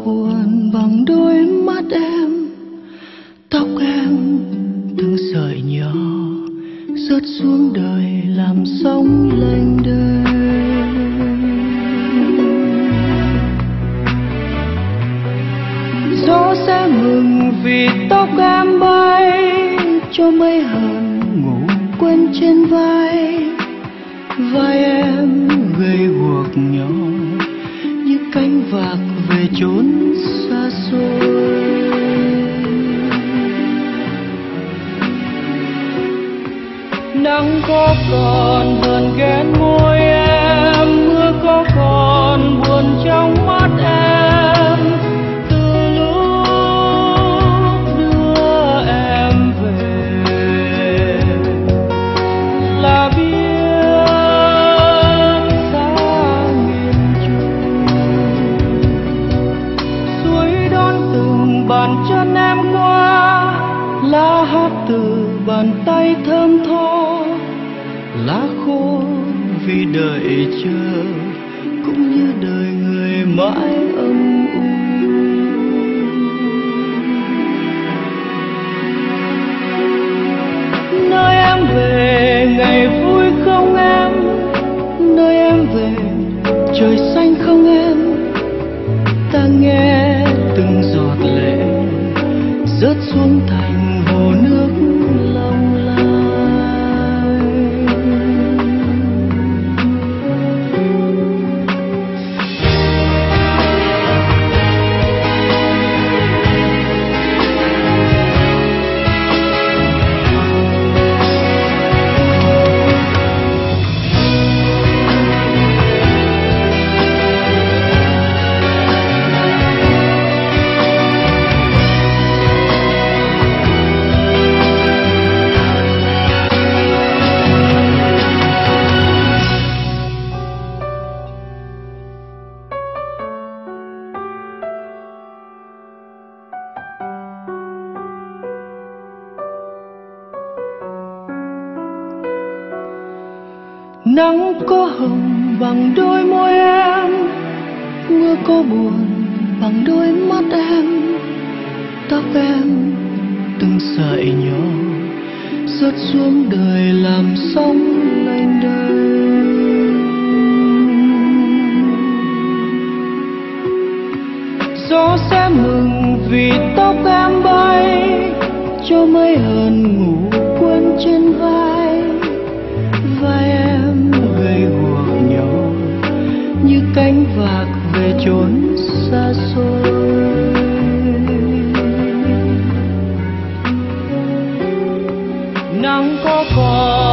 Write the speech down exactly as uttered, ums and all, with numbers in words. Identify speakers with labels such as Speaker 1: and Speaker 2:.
Speaker 1: buồn bằng đôi mắt em, tóc em từng sợi nhỏ rớt xuống đời làm sóng lênh đênh. Gió sẽ mừng vì tóc em bay, cho mây hờn ngủ quên trên vai. Vai em gầy guộc nhỏ như cánh vạc về chốn xa xôi. Nắng có còn hờn ghen môi em, mưa có còn buồn trong mắt em. Từ lúc đưa em về là biết xa miền Trung, suối đón từng bàn chân em qua, lá hát từ bàn tay thơm tho. Lá khô vì đợi chờ, cũng như đời người mãi âm u. Nơi em về ngày vui không em, nơi em về trời xanh không em. Ta nghe từng giọt lệ rớt xuống thành hồ nước long lanh. Nắng có hồng bằng đôi môi em, mưa có buồn bằng đôi mắt em. Tóc em từng sợi nhỏ rớt xuống đời làm sóng lênh đênh. Gió sẽ mừng vì tóc em bay, cho mây hờn ngủ quên trên vai. Vai em gầy guộc nhỏ như cánh vạc về chốn xa xôi. Nắng có còn